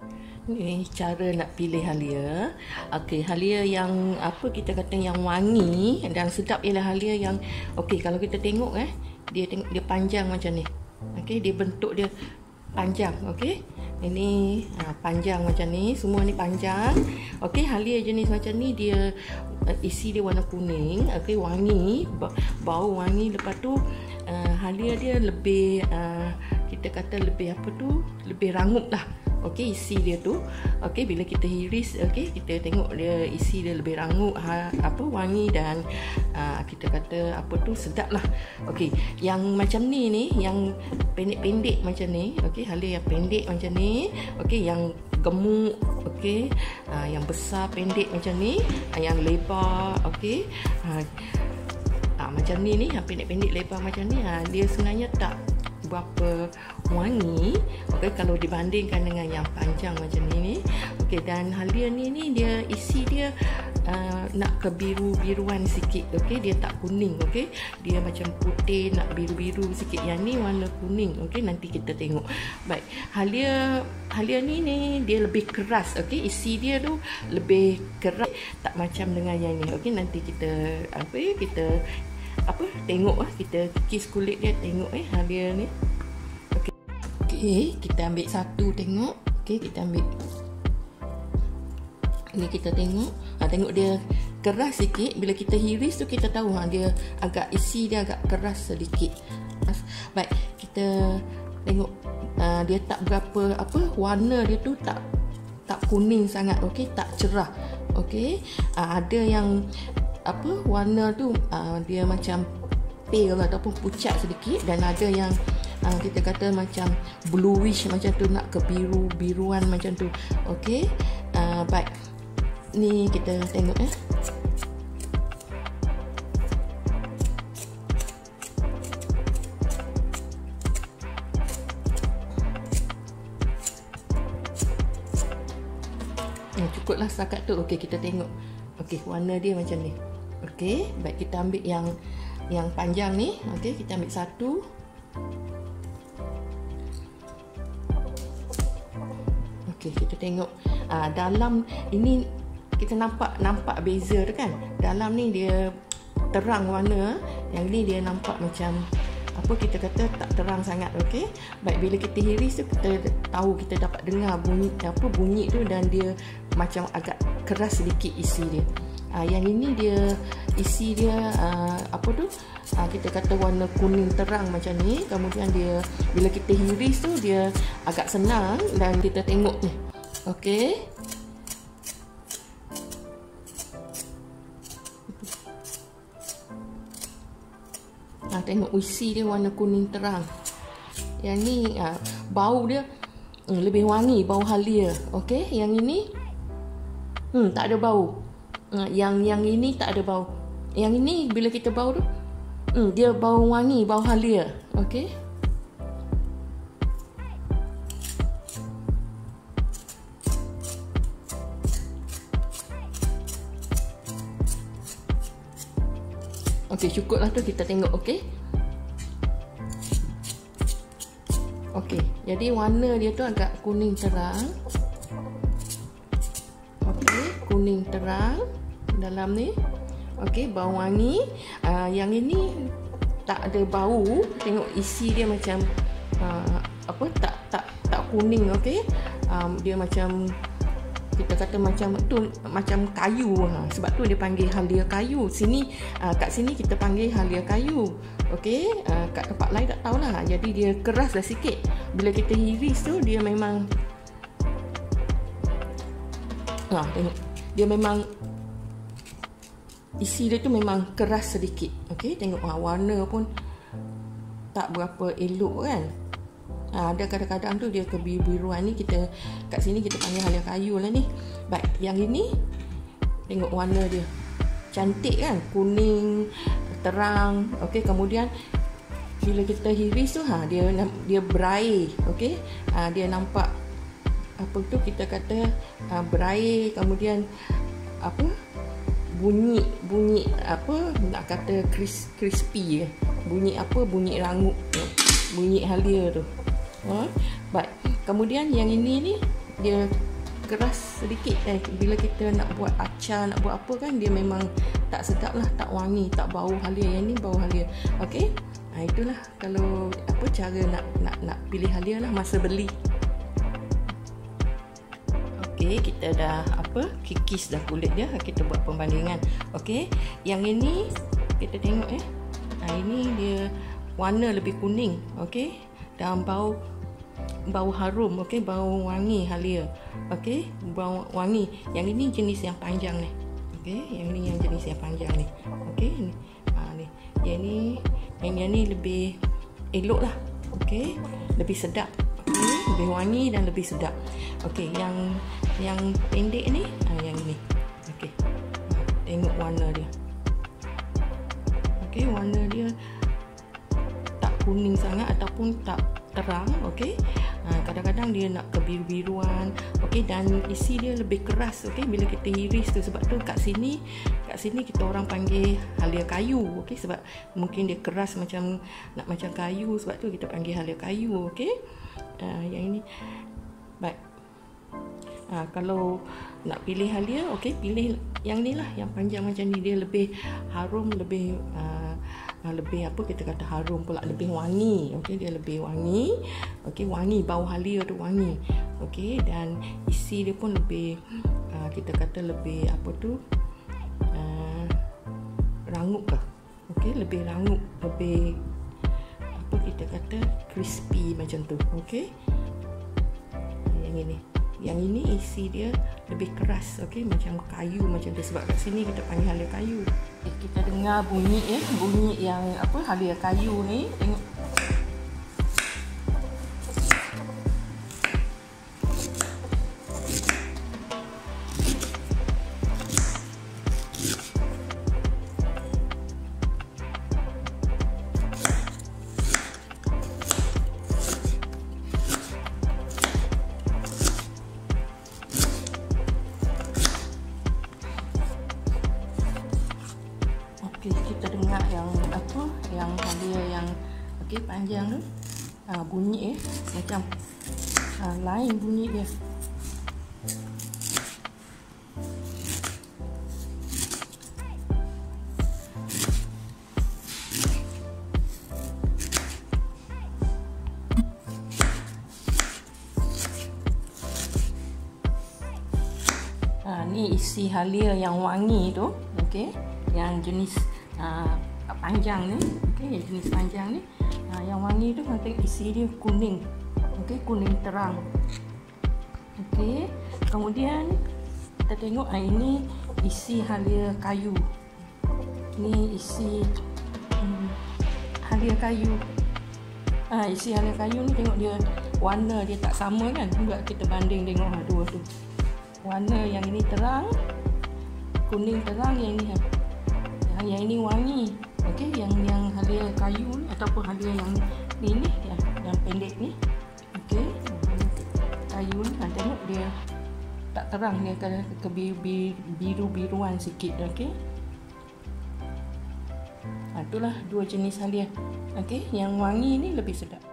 Ni cara nak pilih halia. Okey, halia yang apa kita kata yang wangi dan sedap ialah halia yang okey, kalau kita tengok dia panjang macam ni. Okey, dia bentuk dia panjang, okey. Ini panjang macam ni, semua ni panjang. Okey, halia jenis macam ni dia isi dia warna kuning, okey, wangi, bau wangi. Lepas tu halia dia lebih kita kata lebih apa tu, lebih rangup lah. Okey, isi dia tu. Okey, bila kita hiris, okey, kita tengok dia isi dia lebih rangup, wangi dan kita kata apa tu, sedap lah. Okey, yang macam ni yang pendek-pendek macam ni, okey, halia yang pendek macam ni, okey, yang gemuk, okey, yang besar pendek macam ni, yang lebar, okey, macam ni yang pendek-pendek lebar macam ni, dia sebenarnya tak berapa wangi, okey, kalau dibandingkan dengan yang panjang macam ni. Okey, dan halia ni dia isi dia nak kebiru-biruan sikit, okey, dia tak kuning, okey, dia macam putih nak biru-biru sikit. Yang ni warna kuning, okey, nanti kita tengok. Baik, halia ni dia lebih keras, okey, isi dia tu lebih keras, tak macam dengan yang ni. Okey, nanti kita tengok kita kikis kulit dia, tengok halia ni. Okey, kita ambil satu tengok. Okey, kita ambil ni, kita tengok. Tengok dia keras sikit. Bila kita hiris tu kita tahu dia agak isi dia agak keras sedikit. Baik, kita tengok dia tak berapa warna dia tu tak kuning sangat, okey, tak cerah. Okey, ada yang warna tu dia macam pale ataupun pucat sedikit, dan ada yang kita kata macam bluish macam tu, nak ke biru-biruan macam tu. Okey, baik, ni kita tengok cukuplah setakat tu. Okey, kita tengok. Okey, warna dia macam ni. Okey, baik, kita ambil yang panjang ni. Okey, kita ambil satu. Okey, kita tengok dalam ini kita nampak beza tu kan. Dalam ni dia terang warna, yang ni dia nampak macam kita kata tak terang sangat. Okey, baik, bila kita hiris tu kita tahu, kita dapat dengar bunyi tu, dan dia macam agak keras sedikit isi dia. Yang ini dia isi dia kita kata warna kuning terang macam ni. Kemudian dia bila kita hiris tu dia agak senang, dan kita tengok ni. Okey, tengok isi dia warna kuning terang. Yang ni bau dia lebih wangi, bau halia. Okey, yang ini tak ada bau. Yang ini tak ada bau. Yang ini bila kita bau tu dia bau wangi, bau halia. Okey, okey, cukuplah tu, kita tengok. Okey, okey, jadi warna dia tu agak kuning terang. Okey, kuning terang dalam ni. Okey, bau wangi. Yang ini tak ada bau. Tengok isi dia macam tak kuning. Okey, dia macam kita kata macam kayu. Sebab tu dia panggil halia kayu. Kat sini kita panggil halia kayu. Okey, kat tempat lain tak tahulah. Jadi dia keras lah sikit. Bila kita hiris tu dia memang tengok, dia memang isi dia tu memang keras sedikit. Okey, tengok warna pun tak berapa elok kan. Ada kadang-kadang tu dia kebiru-biruan ni, kita kat sini kita panggil halia kayu lah ni. Baik, yang ini tengok warna dia cantik kan, kuning terang. Okey, kemudian bila kita hiris tu dia berair. Okey, dia nampak kita kata berair. Kemudian bunyi nak kata crispy bunyi rangup, bunyi halia tu. Baik, kemudian yang ini ni dia keras sedikit. Bila kita nak buat acar, nak buat apa kan, dia memang tak sedap lah, tak wangi, tak bau halia. Yang ni bau halia. Okey. Itulah kalau apa cara nak pilih halia lah masa beli. Okey, kita dah kikis dah kulit dia. Kita buat perbandingan. Okey, yang ini kita tengok ini dia warna lebih kuning. Okey, dan bau harum. Okey, bau wangi halia. Okey, bau wangi. Yang ini jenis yang panjang ni. Okey, yang ini yang jenis yang panjang ni. Okey, ni. Ni. Yang ni lebih elok lah. Okey, lebih sedap. Okey, lebih wangi dan lebih sedap. Okey, yang pendek ni, yang ini. Okey. Tengok warna dia. Okey, warna dia tak kuning sangat ataupun tak terang. Okey. Kadang-kadang dia nak kebiru-biruan. Okey, dan isi dia lebih keras. Okey, bila kita iris tu, sebab tu kat sini kita orang panggil halia kayu. Okey, sebab mungkin dia keras macam kayu, sebab tu kita panggil halia kayu. Okey. Yang ini baik. Kalau nak pilih halia, okey, pilih yang ni lah, yang panjang macam ni. Dia lebih harum, lebih kita kata harum pula, lebih wangi. Okey, dia lebih wangi. Okey, wangi, bau halia tu wangi. Okey, dan isi dia pun lebih kita kata lebih rangup ke. Okey, lebih rangup, lebih kita kata crispy macam tu. Okey. Yang ini isi dia lebih keras. Okey, macam kayu macam tu, sebab kat sini kita panggil halia kayu. Kita dengar bunyi bunyi yang halia kayu ni. Tengok. Kita dengar yang halia yang panjang tu, bunyi macam lain bunyi dia. Ni isi halia yang wangi tu. Okey, yang jenis panjang ni. Okey, jenis panjang ni. Yang wangi tu nanti isi dia kuning. Okey, kuning terang. Okey, kemudian kita tengok ini isi halia kayu. Ni isi halia kayu. Isi halia kayu ni tengok dia warna dia tak sama kan. Juga kita banding tengok dua tu. Warna yang ini terang, kuning terang, yang ini wangi. Okey, yang halia kayu ni ataupun halia yang ni yang pendek ni. Okey, kayu ni tengok dia tak terang, dia ke biru-biruan sikit. Okey. Itulah dua jenis halia. Okey, yang wangi ni lebih sedap.